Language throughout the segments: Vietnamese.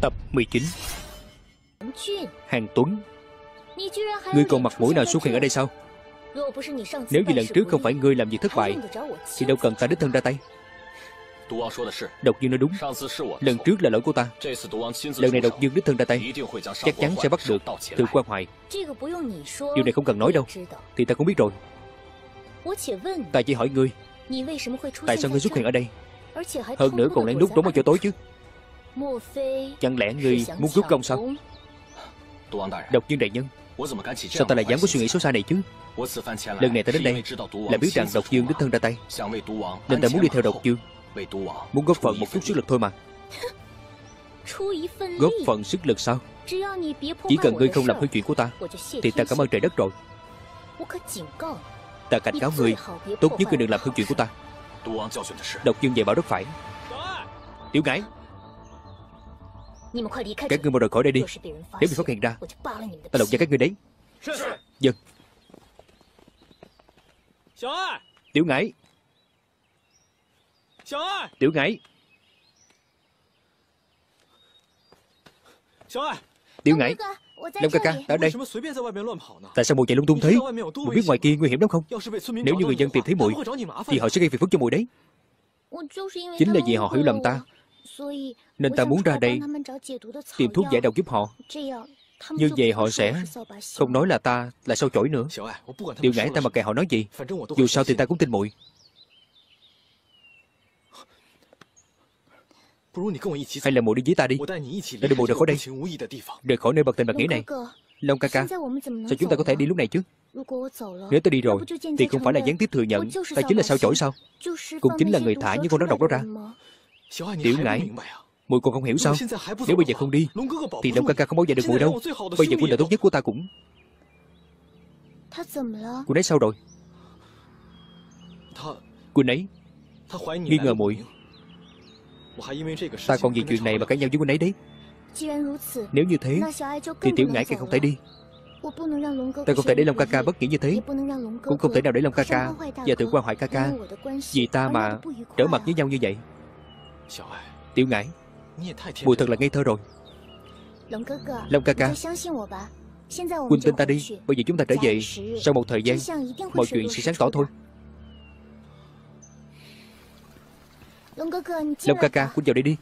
Tập 19. Hàng Tuấn, ngươi còn mặt mũi nào xuất hiện ở đây sao? Nếu như lần trước không phải ngươi làm việc thất bại thì đâu cần ta đích thân ra tay. Độc Dương nói đúng, lần trước là lỗi của ta. Lần này Độc Dương đích thân ra tay, chắc chắn sẽ bắt được Từ Quan Hoài. Điều này không cần nói đâu, thì ta cũng biết rồi. Ta chỉ hỏi ngươi, tại sao ngươi xuất hiện ở đây, hơn nữa còn lén lút trốn ở chỗ tối chứ? Chẳng lẽ ngươi muốn cướp công sao? Độc Dương đại nhân, sao ta lại dám có suy nghĩ xấu xa này chứ? Lần này ta đến đây là biết rằng Độc Dương đích thân ra tay, nên ta muốn đi theo Độc Dương, muốn góp phần một chút sức lực thôi mà. Góp phần sức lực sao? Chỉ cần ngươi không làm hư chuyện của ta thì ta cảm ơn trời đất rồi. Ta cảnh cáo ngươi, tốt nhất ngươi đừng làm hư chuyện của ta. Độc Dương dạy bảo rất phải. Tiểu Ngải, các ngươi mau rời khỏi đây đi. Nếu bị phát hiện ra, ta lột da các ngươi đấy. Dân. Tiểu Ngải, Tiểu Ngải, Tiểu Ngải, Long ca ca, ta ở đây. Tại sao muội chạy lung tung thế? Muội biết ngoài kia nguy hiểm lắm không? Nếu như người dân tìm thấy muội thì họ sẽ gây phiền phức cho muội đấy. Chính là vì họ hiểu lầm ta, nên ta muốn ra đây tìm thuốc giải độc giúp họ. Như vậy họ sẽ không nói là ta là sâu chổi nữa. Tiểu Ngải, ta mặc kệ họ nói gì, dù sao thì ta cũng tin muội. Hay là muội đi với ta đi, để đưa muội rời khỏi đây, rời khỏi nơi bậc tình bậc nghĩa này. Long ca ca, sao chúng ta có thể đi lúc này chứ? Nếu ta đi rồi thì không phải là gián tiếp thừa nhận ta chính là sao chổi sao? Cũng chính là người thả những con rắn độc đó ra. Tiểu Ngải, muội còn không hiểu sao? Nếu bây giờ không đi thì Long ca ca không bao giờ được muội đâu. Bây giờ huynh là tốt nhất của ta cũng. Cô ấy sao rồi? Cô ấy nghi ngờ muội. Ta còn vì chuyện này mà cãi nhau với cô ấy đấy. Nếu như thế thì Tiểu Ngải càng không thể đi. Ta không thể để Long ca ca bất nghĩa như thế, cũng không thể nào để Long ca ca và Từ Quan Hoài ca ca vì ta mà trở mặt với nhau như vậy. Tiểu Ngải, muội thật là ngây thơ rồi. Long ca ca, huynh tin ta đi. Bây giờ chúng ta trở về, sau một thời gian mọi chuyện sẽ sáng tỏ thôi. Long ca ca, huynh vào đây đi.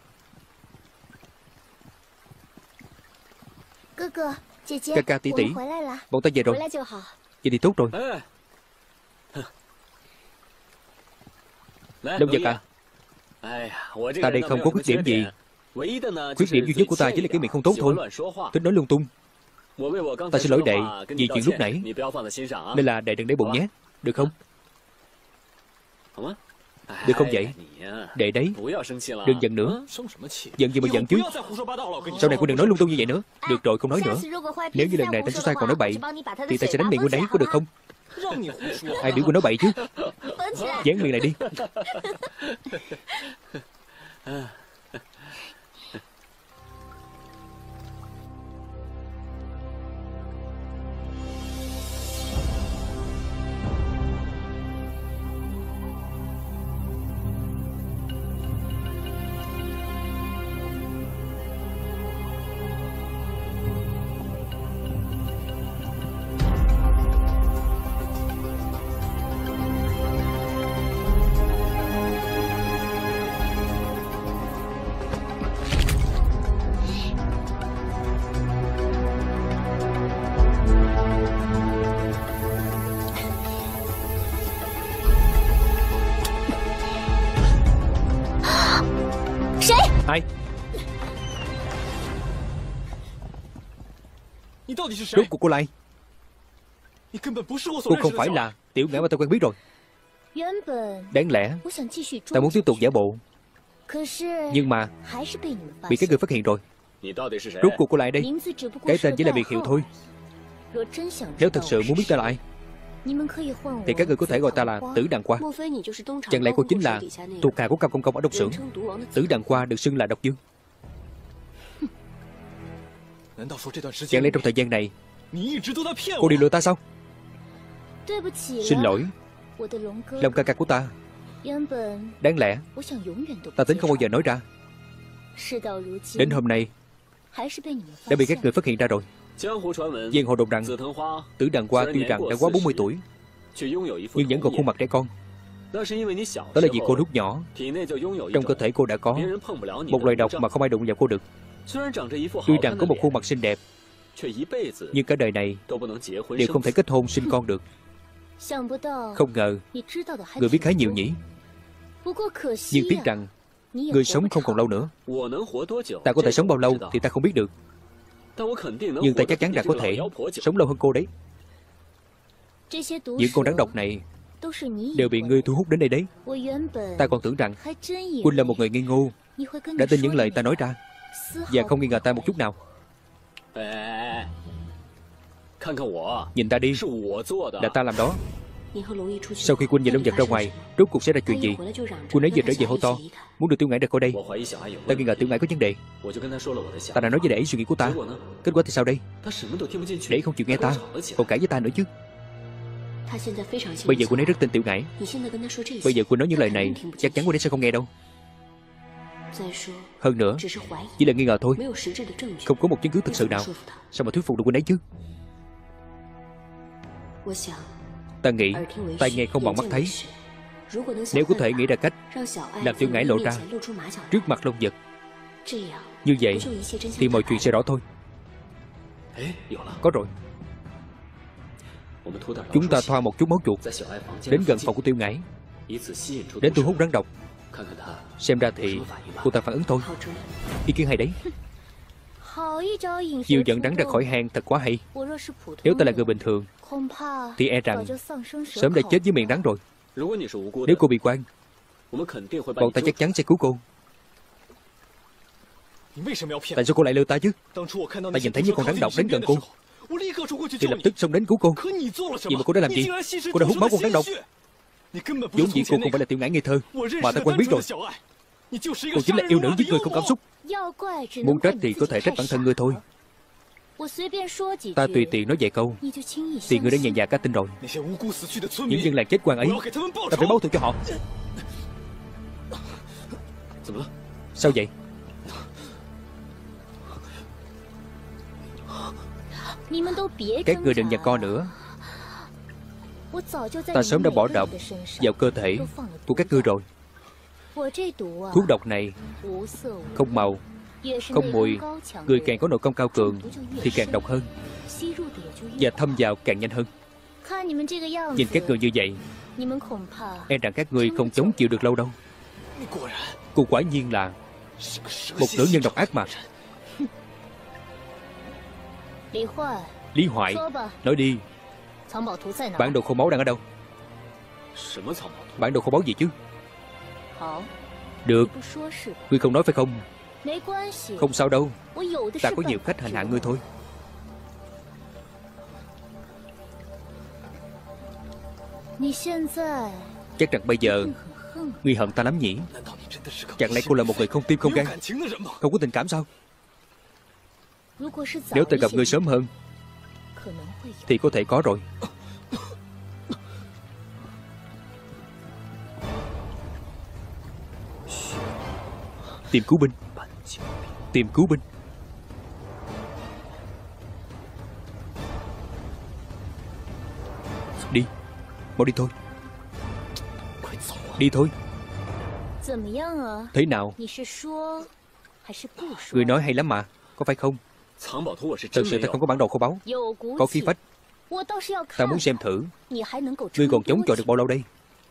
Ca ca, tỷ tỷ, bọn ta về rồi. Vậy thì tốt rồi. Long Giật à, ta đây không có khuyết điểm gì. Khuyết điểm duy nhất của ta chính là cái miệng không tốt thôi, thích nói lung tung. Ta xin lỗi đệ vì chuyện lúc nãy, nên là đệ đừng để bụng nhé, được không? Được không vậy? Đệ đấy, đừng giận nữa. Giận gì mà giận chứ? Sau này cô đừng nói lung tung như vậy nữa. Được rồi, không nói nữa. Nếu như lần này Tánh Số Sai còn nói bậy thì ta sẽ đánh miệng cô đấy, có được không? Ai biểu cô nói bậy chứ? Dán miệng lại đi. Ai? Rốt cuộc cô là ai? Cô không phải là Tiểu Ngải mà ta quen biết rồi. Đáng lẽ ta muốn tiếp tục giả bộ, nhưng mà bị các người phát hiện rồi. Rốt cuộc cô là ai đây? Cái tên chỉ là biệt hiệu thôi. Nếu thật sự muốn biết ta là ai thì các người có thể gọi ta là Tử Đằng Qua. Chẳng lẽ cô chính là thuộc hạ của Cao Công Công ở Đông Xưởng? Tử Đằng Qua được xưng là Độc Dương. Chẳng lẽ trong thời gian này cô đi lừa ta sao? Xin lỗi, Long ca ca của ta. Đáng lẽ ta tính không bao giờ nói ra. Đến hôm nay đã bị các người phát hiện ra rồi. Giang hồ đồn rằng Tử Đằng Hoa tuy rằng đã quá 40 tuổi nhưng vẫn còn khuôn mặt trẻ con. Đó là vì cô lúc nhỏ trong cơ thể cô đã có một loại độc mà không ai đụng vào cô được. Tuy rằng có một khuôn mặt xinh đẹp nhưng cả đời này đều không thể kết hôn sinh con được. Không ngờ người biết khá nhiều nhỉ. Nhưng tiếc rằng người sống không còn lâu nữa. Ta có thể sống bao lâu thì ta không biết được, nhưng ta chắc chắn là có thể sống lâu hơn cô đấy. Những con rắn độc này đều bị ngươi thu hút đến đây đấy. Ta còn tưởng rằng Huynh là một người ngây ngô, đã tin những lời ta nói ra và không nghi ngờ ta một chút nào. Nhìn ta đi, là ta làm đó. Sau khi Huynh và Long Giật ra ngoài, rốt cuộc xảy ra chuyện gì? Huynh ấy vừa trở về hô to muốn đưa Tiểu Ngải ra khỏi đây. Ta nghi ngờ Tiểu Ngải có vấn đề. Ta đã nói với đệ ấy suy nghĩ của ta. Kết quả thì sao đây? Đệ ấy không chịu nghe ta, còn cãi với ta nữa chứ. Bây giờ Huynh ấy rất tin Tiểu Ngải. Bây giờ Huynh nói những lời này, chắc chắn Huynh ấy sẽ không nghe đâu. Hơn nữa, chỉ là nghi ngờ thôi, không có một chứng cứ thực sự nào. Sao mà thuyết phục được Huynh ấy chứ? Ta nghĩ tai nghe không bằng mắt thấy. Nếu có thể nghĩ ra cách làm Tiểu Ngải lộ ra trước mặt Long Giật, như vậy thì mọi chuyện sẽ rõ thôi. Có rồi. Chúng ta thoa một chút máu chuột đến gần phòng của Tiểu Ngải, đến thu hút rắn độc. Xem ra thì cô ta phản ứng thôi. Ý kiến hay đấy. Chiêu dẫn rắn ra khỏi hang thật quá hay. Nếu ta là người bình thường thì e rằng sớm đã chết với miệng rắn rồi. Nếu cô bị quan, bọn ta chắc chắn sẽ cứu cô. Tại sao cô lại lừa ta chứ? Ta nhìn thấy những con rắn độc đến gần cô thì lập tức xông đến cứu cô. Vậy mà cô đã làm gì? Cô đã hút máu con rắn độc. Vốn dĩ cô không phải là Tiểu Ngải ngây thơ mà ta quen biết rồi. Cô chính là yêu nữ giết người không cảm xúc. Muốn trách thì có thể trách bản thân ngươi thôi. Ta tùy tiện nói vài câu thì ngươi đã nhẹ dạ cả tin rồi. Những dân làng chết quan ấy, ta phải báo thù cho họ. Sao vậy? Các người đừng giằng co nữa. Ta sớm đã bỏ độc vào cơ thể của các ngươi rồi. Thuốc độc này không màu, không mùi. Người càng có nội công cao cường thì càng độc hơn, và thâm vào càng nhanh hơn. Nhìn các người như vậy, e rằng các người không chống chịu được lâu đâu. Cô quả nhiên là một nữ nhân độc ác mà. Lý Hoại, nói đi, bản đồ khô máu đang ở đâu? Bản đồ khô máu gì chứ? Được, ngươi không nói phải không? Không sao đâu, ta có nhiều cách hành hạ ngươi thôi. Chắc rằng bây giờ ngươi hận ta lắm nhỉ? Chẳng lẽ cô là một người không tim không gan, không có tình cảm sao? Nếu ta gặp ngươi sớm hơn thì có thể có rồi. Tìm cứu binh. Tìm cứu binh. Đi, mau đi thôi. Đi thôi. Thế nào? Người nói hay lắm mà, có phải không? Thật sự ta không có bản đồ khô báu, có khí phách. Ta muốn xem thử ngươi còn chống chọi được bao lâu đây.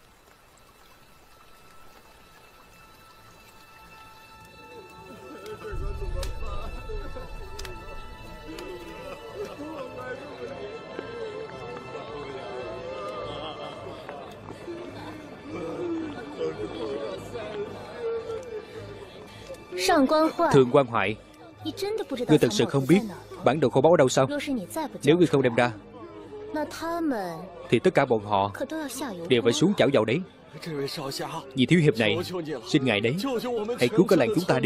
Thượng quan Hoại, ngươi thật sự không biết bản đồ khô báu ở đâu sao? Nếu ngươi không đem ra thì tất cả bọn họ đều phải xuống chảo dầu đấy. Vì thiếu hiệp này, xin ngài đấy, hãy cứu cả làng chúng ta đi.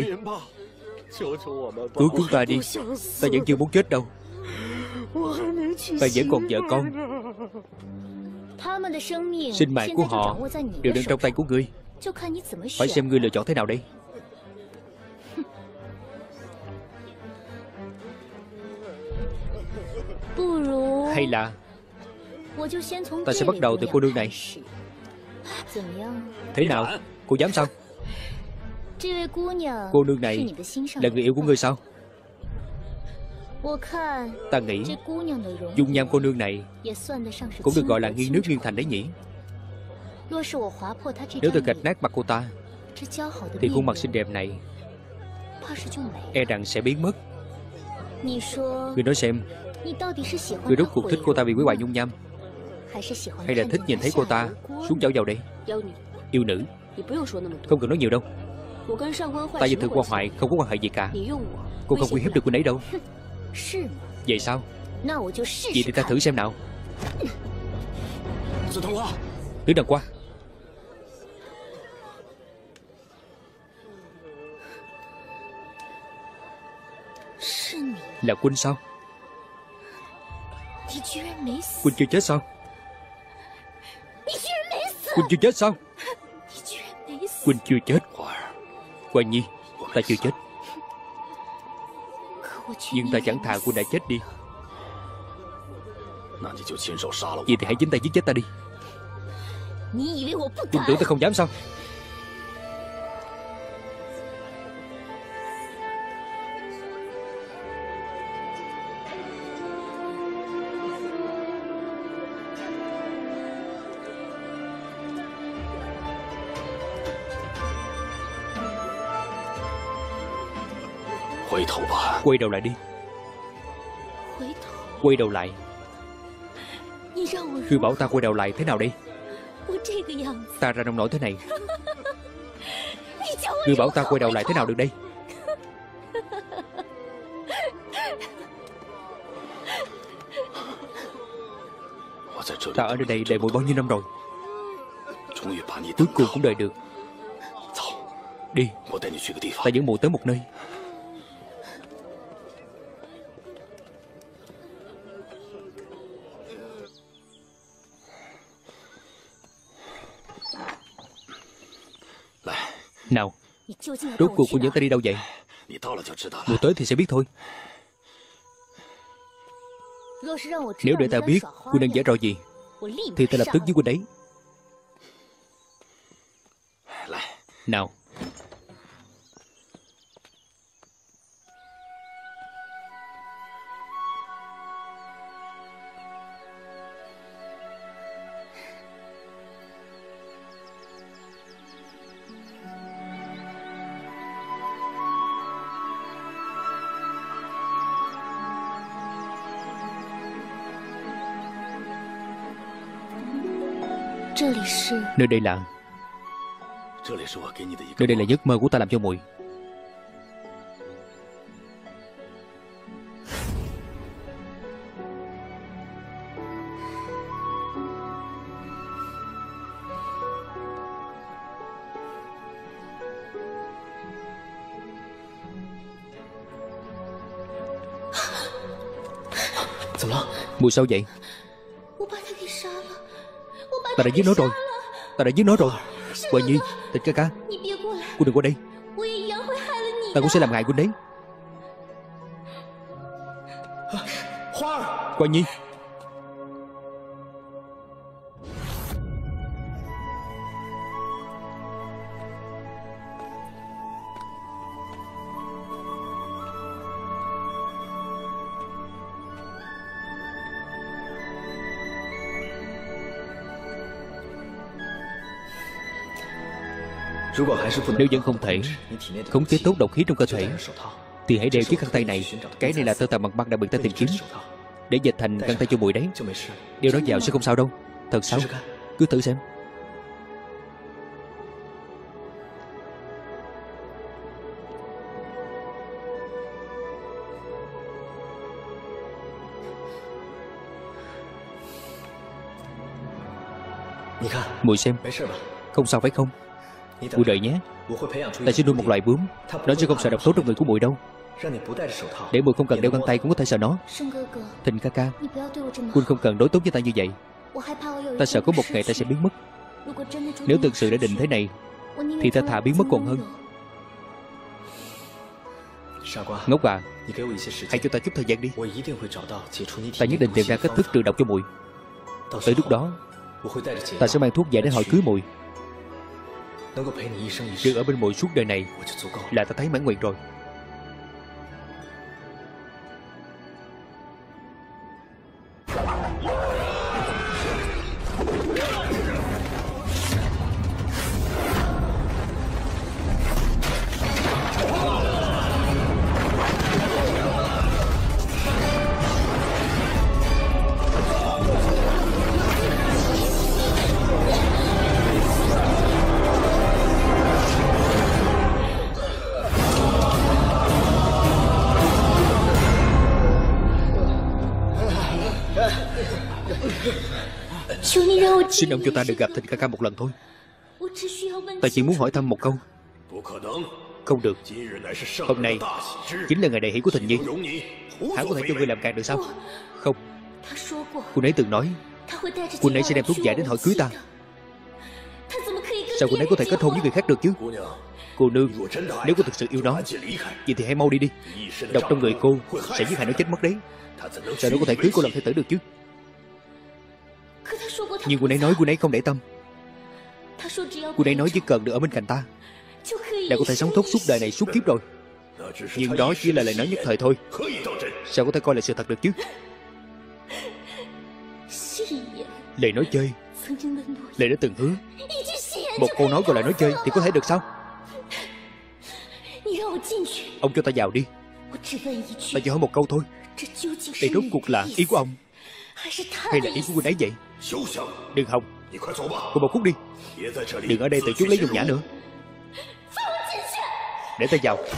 Cứu chúng ta đi, ta vẫn chưa muốn chết đâu. Ta vẫn còn vợ con. Sinh mạng của họ đều đang trong tay của ngươi. Phải xem ngươi lựa chọn thế nào đây. Hay là ta sẽ bắt đầu từ cô nương này. Thế nào? Cô dám sao? Cô nương này là người yêu của ngươi sao? Ta nghĩ dung nhan cô nương này cũng được gọi là nghiêng nước nghiêng thành đấy nhỉ. Nếu tôi gạch nát mặt cô ta thì khuôn mặt xinh đẹp này e rằng sẽ biến mất. Ngươi nói xem, ngươi rốt cuộc thích cô ta vì quý hoài dung nham, hay là thích nhìn thấy cô ta xuống chảo dầu đây? Yêu nữ, không cần nói nhiều đâu. Ta với Thượng Quan Hoại không có quan hệ gì cả. Cô không uy hiếp được cô ấy đâu. Vậy sao? Vậy thì ta thử xem nào. Tử Đằng Qua. Là Quynh sao? Quynh chưa chết sao? Quynh chưa chết sao? Quynh chưa chết. Hoa Nhi, ta chưa chết. Nhưng ta chẳng thà Quynh đã chết đi. Vậy thì hãy chính tay giết chết ta đi. Quynh tưởng ta không dám sao? Quay đầu lại đi. Quay đầu lại. Ngươi bảo ta quay đầu lại thế nào đây? Ta ra nông nổi thế này, ngươi bảo ta quay đầu lại thế nào được đây? Ta ở nơi đây đợi muội bao nhiêu năm rồi, cuối cùng cũng đợi được. Đi, ta dẫn muội tới một nơi. Nào, rốt cuộc cô dẫn ta đi đâu vậy? Muội tới thì sẽ biết thôi. Nếu để ta biết cô đang giả trò gì thì ta lập tức giết cô đấy. Nào. Nơi đây là giấc mơ của ta làm cho muội. Muội sao vậy? Ta đã giết nó rồi. Ta đã giết nó rồi. Hoa Nhi, Tịch ca ca, cô đừng qua đây. Ta cũng sẽ làm hại cô đấy. Hoa Nhi. Nếu vẫn không thể khống chế tốt độc khí trong cơ thể thì hãy đeo chiếc găng tay này. Cái này là tơ tằm bằng băng đặc biệt ta tìm kiếm để dệt thành găng tay cho muội đấy. Đeo nó vào sẽ không sao đâu. Thật sao? Cứ thử xem. Muội xem. Không sao phải không? Muội đợi nhé. Ta sẽ nuôi một loài bướm. Nó sẽ không sợ độc tố trong người của muội đâu. Để muội không cần đeo găng tay cũng có thể sợ nó. Thịnh ca ca, Quân không cần đối tốt với ta như vậy. Ta sợ có một ngày ta sẽ biến mất. Nếu thực sự đã định thế này thì ta thà biến mất còn hơn. Ngốc à, hãy cho ta chút thời gian đi. Ta nhất định tìm ra cách thức trừ độc cho muội. Tới lúc đó ta sẽ mang thuốc giải đến hỏi cưới muội. Được ở bên muội suốt đời này là ta thấy mãn nguyện rồi. Xin ông cho ta được gặp Thịnh ca ca một lần thôi. Ta chỉ muốn hỏi thăm một câu. Không được. Hôm nay chính là ngày đại hỷ của Thịnh Nhi. Hắn có thể cho ngươi làm càng được sao? Không. Cô ấy từng nói cô ấy sẽ đem thuốc giải đến hỏi cưới ta. Sao cô ấy có thể kết hôn với người khác được chứ? Cô nương, nếu cô thực sự yêu nó, vậy thì hãy mau đi đi. Độc trong người cô sẽ giết hại nó chết mất đấy. Sao nó có thể cưới cô làm thê tử được chứ? Nhưng cô ấy nói cô ấy không để tâm. Cô ấy nói chỉ cần được ở bên cạnh ta là có thể sống tốt suốt đời này, suốt kiếp rồi. Nhưng đó chỉ là lời nói nhất thời thôi. Sao có thể coi là sự thật được chứ? Lời nói chơi, lời đã từng hứa. Một câu nói gọi là nói chơi thì có thể được sao? Ông cho ta vào đi. Ta chỉ hỏi một câu thôi. Đây rốt cuộc là ý của ông hay là ý của cô ấy vậy? Đừng hòng, cô một phút đi. Đừng ở đây tự chuốc lấy dùng nhã nữa. Để ta vào.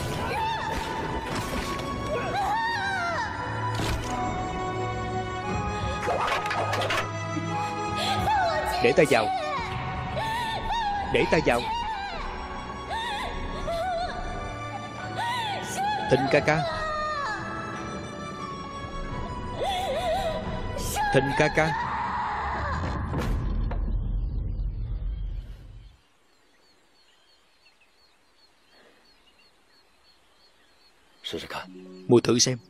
Để ta vào. Để ta vào. Thịnh ca ca. Thịnh ca ca. Mùi thử xem.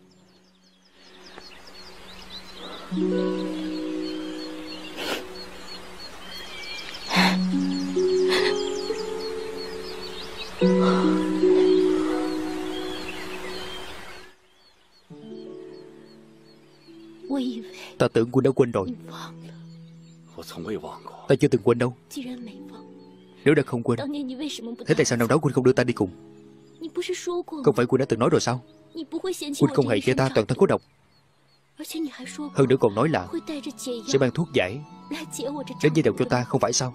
Ta tưởng cô đã quên rồi. Ta chưa từng quên đâu. Nếu đã không quên, thế tại sao năm đó Quynh không đưa ta đi cùng? Không phải Quynh đã từng nói rồi sao? Quynh không hề chê ta toàn thân có độc. Hơn nữa còn nói là sẽ mang thuốc giải đến giải độc cho ta, không phải sao?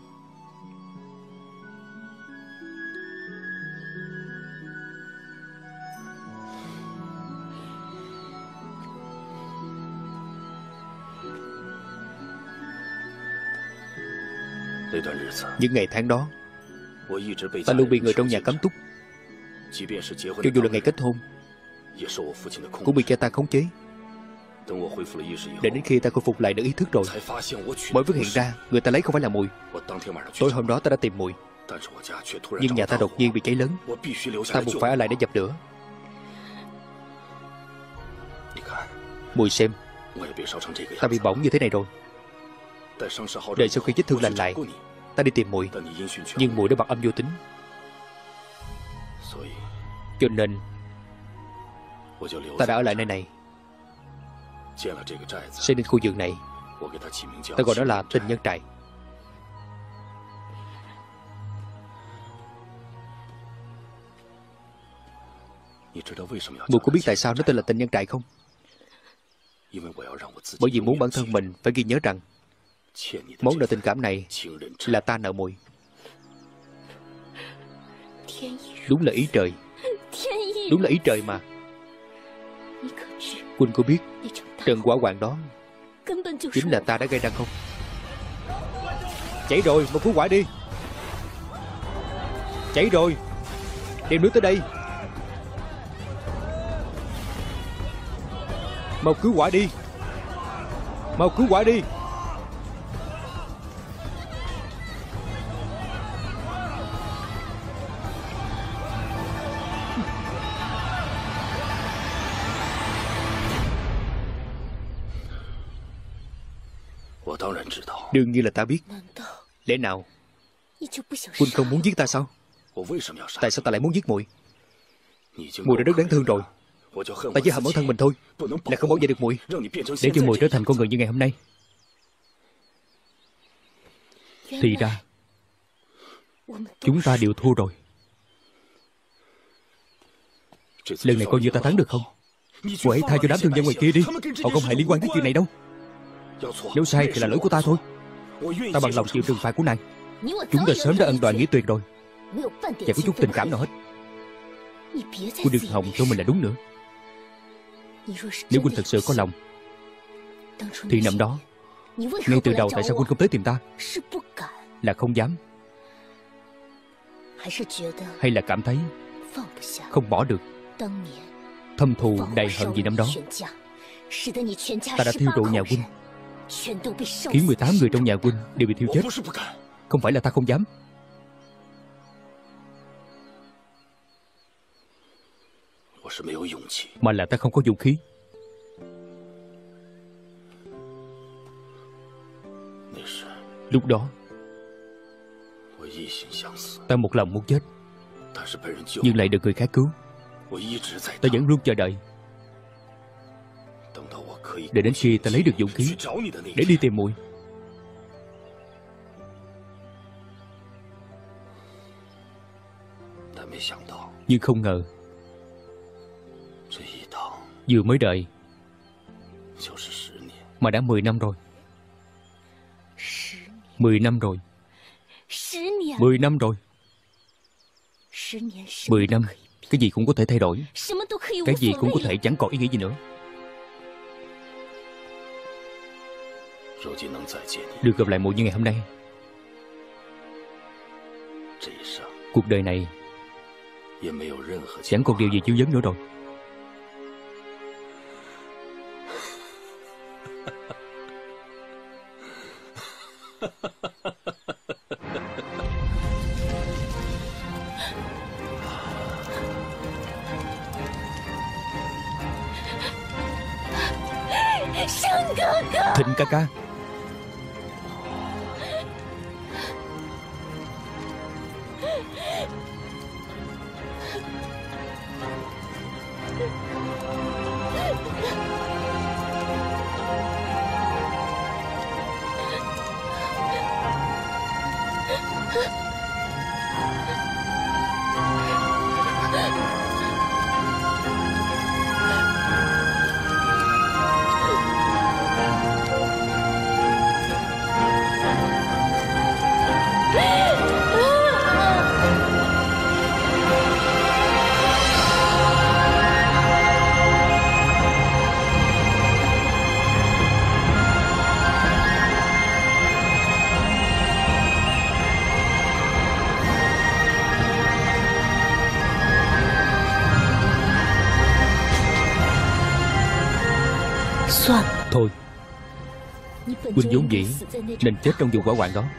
Những ngày tháng đó, ta luôn bị người trong nhà cấm túc. Cho dù là ngày kết hôn, cũng bị cha ta khống chế. Để đến khi ta khôi phục lại được ý thức rồi, mới phát hiện ra người ta lấy không phải là mùi. Tối hôm đó ta đã tìm mùi, nhưng nhà ta đột nhiên bị cháy lớn. Ta buộc phải ở lại để dập lửa. Mùi xem, ta bị bỏng như thế này rồi. Đợi sau khi vết thương lành lại, ta đi tìm muội, nhưng muội đã bật âm vô tính. Cho nên ta đã ở lại nơi này, xây nên khu vườn này. Ta gọi đó là tình nhân trại. Muội có biết tại sao nó tên là tình nhân trại không? Bởi vì muốn bản thân mình phải ghi nhớ rằng món nợ tình cảm này là ta nợ muội. Đúng là ý trời. Đúng là ý trời mà. Quynh có biết trận hỏa hoạn đó chính là ta đã gây ra không? Cháy rồi, mau cứu hỏa đi. Cháy rồi, đem nước tới đây. Mau cứu hỏa đi. Mau cứu hỏa đi. Đương nhiên là ta biết. Lẽ nào huynh không muốn giết ta sao? Tại sao ta lại muốn giết muội? Muội đã rất đáng thương rồi. Ta chỉ hận bản thân mình thôi, là không bảo vệ được muội, để cho muội trở thành con người như ngày hôm nay. Thì ra chúng ta đều thua rồi. Lần này coi như ta thắng được không? Muội hãy tha cho đám thương nhân ngoài kia đi, họ không hề liên quan tới chuyện này đâu. Nếu sai thì là lỗi của ta thôi. Ta bằng lòng chịu trừng phạt của nàng. Chúng ta sớm đã ân đoạn nghĩa tuyệt rồi, chẳng có chút tình cảm nào hết. Cô đừng hòng cho mình là đúng nữa. Nếu huynh thật sự có lòng thì năm đó ngay từ đầu tại sao huynh không tới tìm ta? Là không dám, hay là cảm thấy không bỏ được? Thâm thù đầy hận gì năm đó, ta đã thiêu rụi nhà huynh, khiến 18 người trong nhà huynh đều bị thiêu chết. Không phải là ta không dám, mà là ta không có dũng khí. Lúc đó ta một lòng muốn chết, nhưng lại được người khác cứu. Ta vẫn luôn chờ đợi, để đến khi ta lấy được dũng khí để đi tìm muội. Nhưng không ngờ vừa mới đợi mà đã 10 năm rồi. 10 năm rồi. 10 năm rồi. 10 năm, cái gì cũng có thể thay đổi, cái gì cũng có thể chẳng còn ý nghĩa gì nữa. Được gặp lại muội như ngày hôm nay, cuộc đời này chẳng còn điều gì dấu dấn nữa rồi. Thịnh ca ca. Thôi, huynh vốn dĩ nên chết trong vụ hỏa hoạn đó.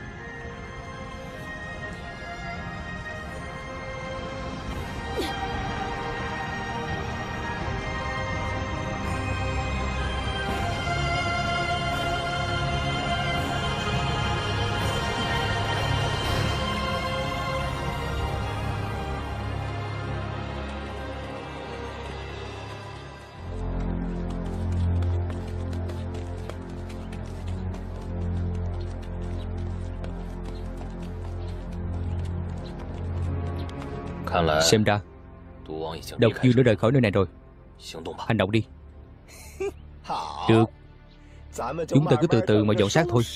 Xem ra Độc Dương đã rời khỏi nơi này rồi. Hành động đi. Được, chúng ta cứ từ từ mà dọn xác thôi.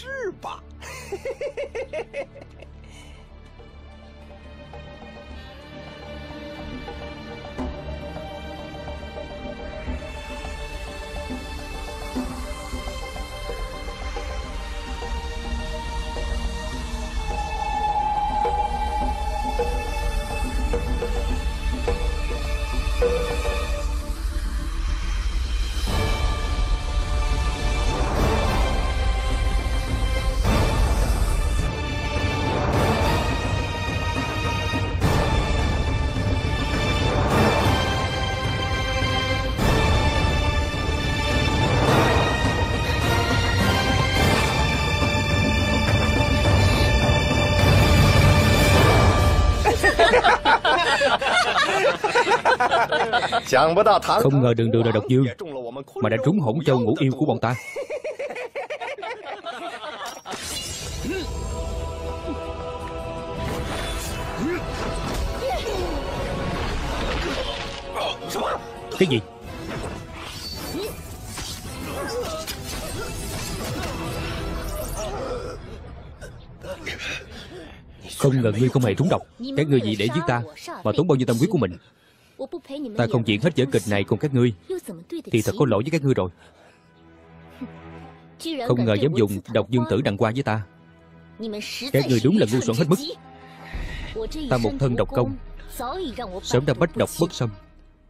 Không ngờ đường đường là độc dương mà đã trúng Hỗn Châu Ngũ Yêu của bọn ta. Cái gì? Không ngờ ngươi không hề trúng độc. Các ngươi vì để giết ta mà tốn bao nhiêu tâm huyết của mình. Ta không diễn hết vở kịch này cùng các ngươi thì thật có lỗi với các ngươi rồi. Không ngờ dám dùng độc dương tử đặng qua với ta. Các ngươi đúng là ngu xuẩn hết mức. Ta một thân độc công sớm đã bách độc bất xâm.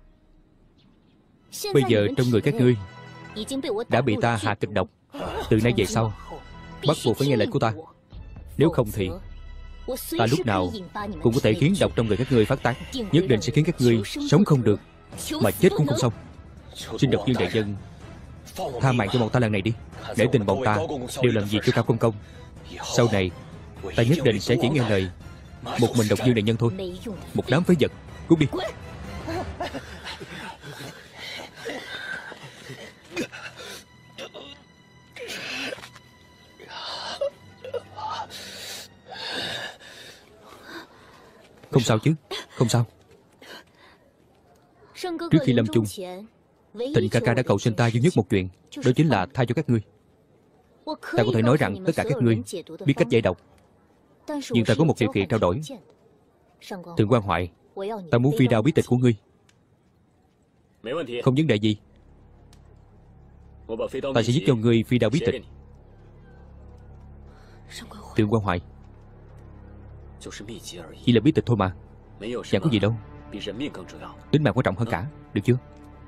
Bây giờ trong người các ngươi đã bị ta hạ kịch độc. Từ nay về sau bắt buộc phải nghe lệnh của ta. Nếu không thì ta lúc nào cũng có thể khiến độc trong người các ngươi phát tán. Nhất định sẽ khiến các ngươi sống không được, mà chết cũng không xong. Xin độc dương đại nhân tha mạng cho bọn ta lần này đi. Để tình bọn ta đều làm việc cho Cao Công Công. Sau này ta nhất định sẽ chỉ nghe lời một mình độc dương đại nhân thôi. Một đám phế vật, cút đi. Không sao chứ, không sao. Trước khi lâm chung, Thịnh ca ca đã cầu xin ta duy nhất một chuyện, đó chính là tha cho các ngươi. Ta có thể nói rằng tất cả các ngươi biết cách giải độc, nhưng ta có một điều kiện trao đổi. Thượng quan Hoại, ta muốn phi đao bí tịch của ngươi. Không vấn đề gì. Ta sẽ giúp cho ngươi phi đao bí tịch. Thượng quan Hoại, chỉ là bí tịch thôi mà, chẳng có gì đâu. Tính mạng quan trọng hơn cả, được chưa?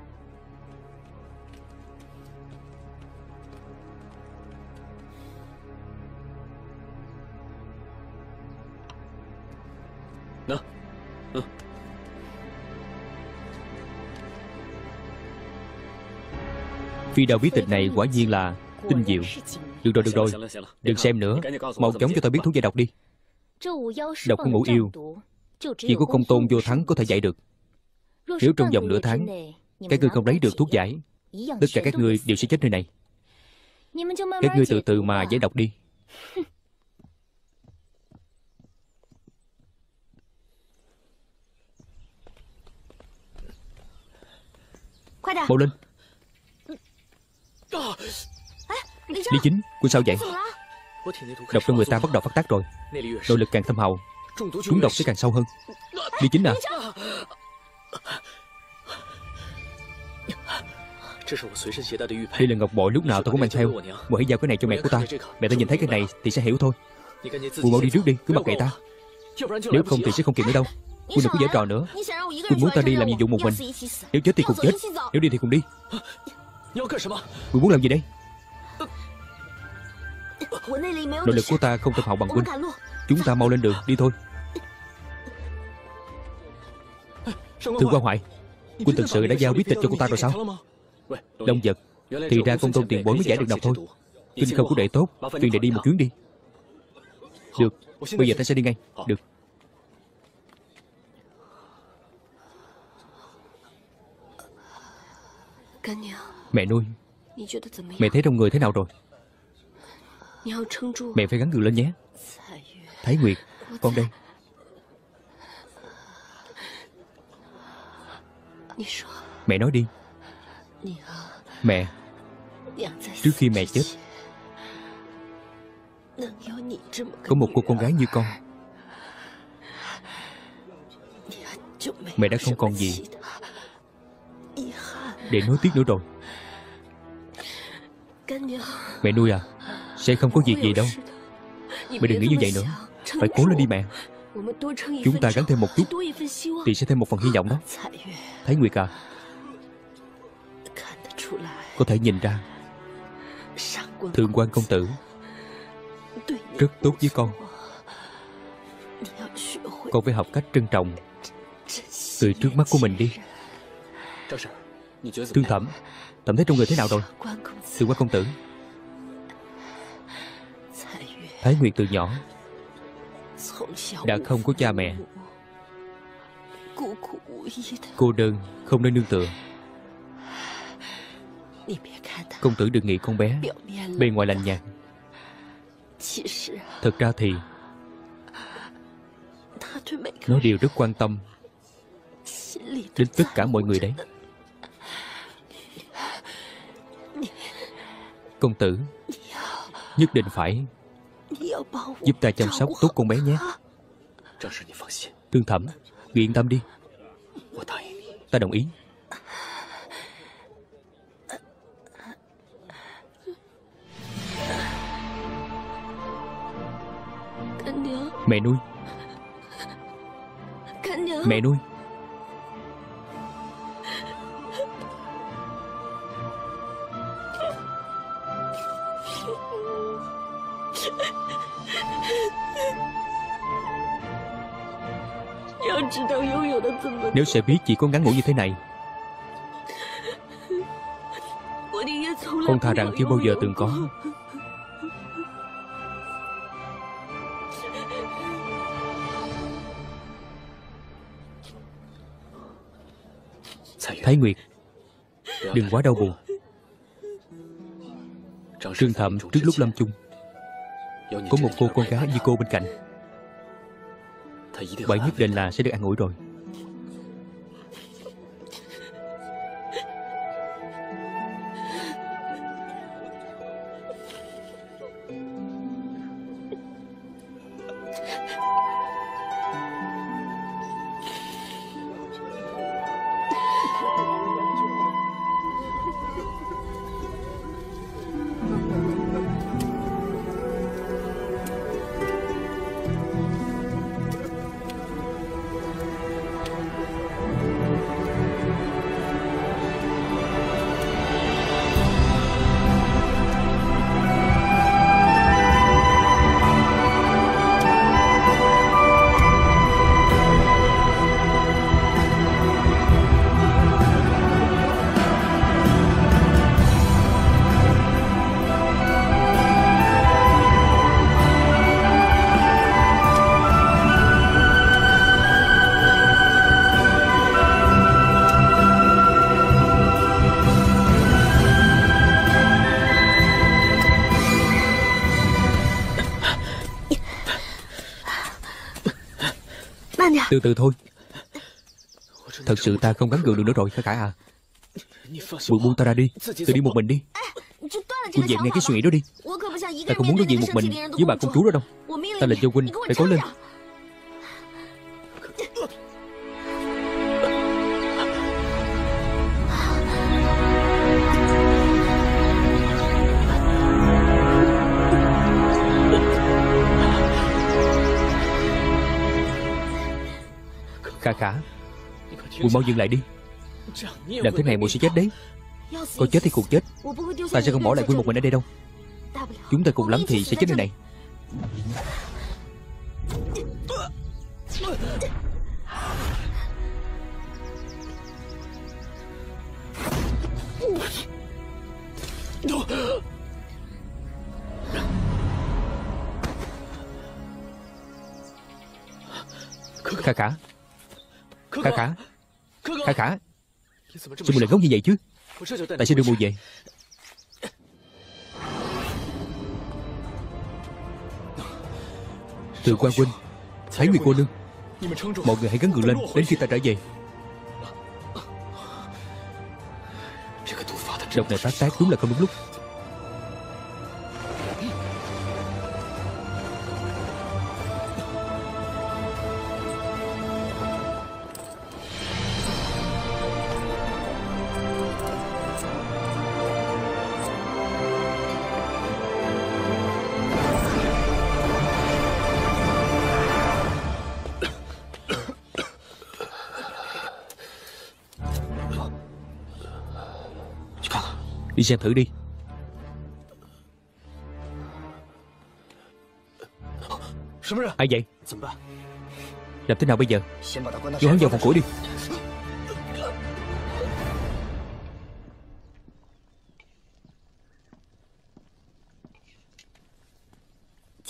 Phi đao bí tịch này quả nhiên là tinh diệu. Được rồi, được rồi, đừng xem nữa. Mau chóng cho tôi biết thuốc giải độc đi. Độc của Ngũ Yêu chỉ có Công Tôn Vô Thắng có thể giải được. Nếu trong vòng nửa tháng các ngươi không lấy được thuốc giải, tất cả các ngươi đều sẽ chết nơi này. Các ngươi từ từ mà giải độc đi. Mau lên. Lý Chính, quân sao vậy? Độc trong người ta bắt đầu phát tác rồi. Nội lực càng thâm hậu, trúng độc sẽ càng sâu hơn. Lý Chính à, đây là ngọc bội lúc nào tôi cũng mang theo. Mời hãy giao cái này cho mẹ của ta. Mẹ ta nhìn thấy cái này thì sẽ hiểu thôi. Quân mau đi trước đi, cứ mặc kệ ta. Nếu không thì sẽ không kịp nữa đâu. Quân đừng có giở trò nữa. Quân muốn ta đi làm nhiệm vụ một mình. Nếu chết thì cùng chết, nếu đi thì cùng đi. Quân muốn làm gì đây? Nội lực của ta không thâm hậu bằng Quân. Chúng ta mau lên đường, đi thôi. Thượng quan Hoại, Quân thực sự đã giao bí tịch cho cô ta rồi sao? Long Vật, thì ra Công Tôn tiền bối mới giải được độc thôi. Kinh không của đệ tốt, phiền đệ đi một chuyến đi. Được, bây giờ ta sẽ đi ngay. Được. Mẹ nuôi, mẹ thấy trong người thế nào rồi? Mẹ phải gắng gượng lên nhé. Thái Nguyệt, con đây. Mẹ nói đi. Mẹ, trước khi mẹ chết, có một cô con gái như con, mẹ đã không còn gì để nói tiếc nữa rồi. Mẹ nuôi à, sẽ không có việc gì đâu. Mẹ đừng nghĩ như vậy nữa. Phải cố lên đi mẹ. Chúng ta gắng thêm một chút thì sẽ thêm một phần hy vọng đó. Thái Nguyệt à, có thể nhìn ra Thượng quan công tử rất tốt với con. Con phải học cách trân trọng từ trước mắt của mình đi. Thương Thẩm, Thẩm thấy trong người thế nào rồi? Thượng quan công tử, Thái Nguyệt từ nhỏ đã không có cha mẹ. Cô đơn, không nơi nương tựa. Công tử đừng nghĩ con bé bề ngoài lạnh nhạt, thật ra thì nó đều rất quan tâm đến tất cả mọi người đấy. Công tử nhất định phải giúp ta chăm sóc tốt con bé nhé. Tương Thẩm, người yên tâm đi. Ta đồng ý. Mẹ nuôi. Mẹ nuôi. Nếu sẽ biết chỉ có ngắn ngủi như thế này, con thà rằng chưa bao giờ từng có. Thái Nguyệt, đừng quá đau buồn. Trương Thẩm trước lúc lâm chung có một cô con gái như cô bên cạnh, vậy nhất định là sẽ được an ủi rồi. Từ từ thôi. Thật sự ta không gắng gượng được nữa rồi, Khả Khả à. Buông ta ra đi. Tự đi một mình đi. Cô dẹp ngay cái suy nghĩ đó đi. Ta không muốn đối diện một mình với bà công chúa đó đâu. Ta lệnh cho huynh phải cố lên. Khả Khả, muội mau dừng lại đi. Làm thế này muội sẽ chết đấy. Có chết thì cùng chết. Ta sẽ không bỏ lại huynh một mình ở đây đâu. Chúng ta cùng lắm thì sẽ chết nơi này. Khả Khả, Khả Khả, Khả Khả, sao muội lại ngốc như vậy chứ? Tại sao đưa muội về? Từ Quan huynh, Thái Nguyệt cô nương, mọi người hãy gắng gượng lên đến khi ta trở về. Độc này phát tác đúng là không đúng lúc. Đi xem thử đi. Ai vậy? Làm thế nào bây giờ? Cho hắn vào phòng củi đi.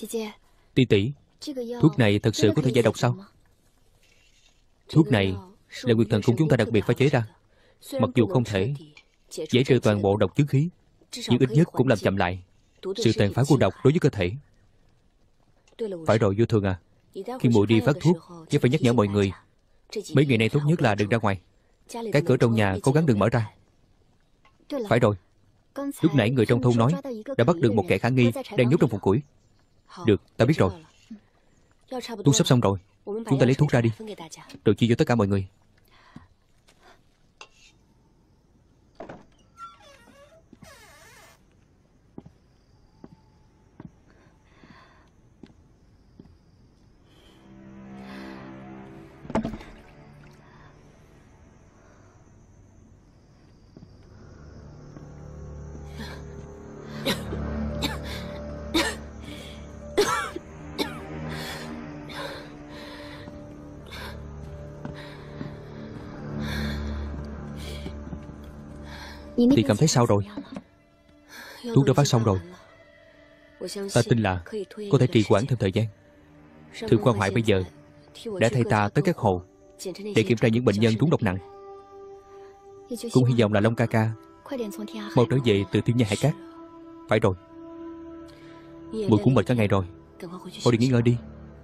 Tỷ tỷ, thuốc này thật sự có thể giải độc sao? Thuốc này là Nguyệt Thần Cung chúng ta đặc biệt pha chế ra. Mặc dù không thể giải trừ toàn bộ độc chứng khí, nhưng ít nhất cũng làm chậm lại sự tàn phá của độc đối với cơ thể. Phải rồi Vô Thường à, khi muội đi phát thuốc nhớ phải nhắc nhở mọi người, mấy ngày nay tốt nhất là đừng ra ngoài, cái cửa trong nhà cố gắng đừng mở ra. Phải rồi, lúc nãy người trong thôn nói đã bắt được một kẻ khả nghi đang nhốt trong phòng củi. Được, ta biết rồi. Thuốc sắp xong rồi, chúng ta lấy thuốc ra đi, rồi chia cho tất cả mọi người. Thì cảm thấy sao rồi? Thuốc đã phát xong rồi. Ta tin là có thể trì hoãn thêm thời gian. Thượng quan Hoại bây giờ đã thay ta tới các hồ để kiểm tra những bệnh nhân trúng độc nặng. Cũng hy vọng là Long ca ca mau trở về từ Thiên Nhai Hải Cát. Phải rồi, muội cũng mệt cả ngày rồi, mau đi nghỉ ngơi đi.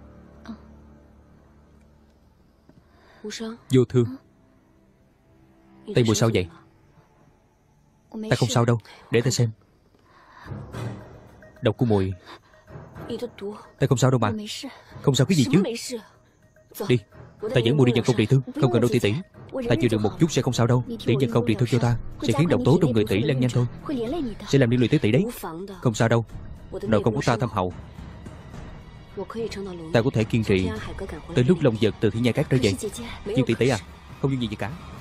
Vô Thương, tay muội sao vậy? Ta không sao đâu, để ta xem. Độc của muội. Ta không sao đâu mà. Không sao cái gì chứ. Đi, ta dẫn muội đi nhận công trị thương. Không cần đâu tỷ tỷ, ta chịu được một chút sẽ không sao đâu. Tỷ nhận công trị thương cho ta sẽ khiến độc tố trong người tỷ lan nhanh thôi, sẽ làm liên lụy tới tỷ đấy. Không sao đâu, nội công của ta thâm hậu, ta có thể kiên trì tới lúc Long Giật từ Thiên Nhai Cát trở về. Nhưng tỷ tỷ à, không như gì cả.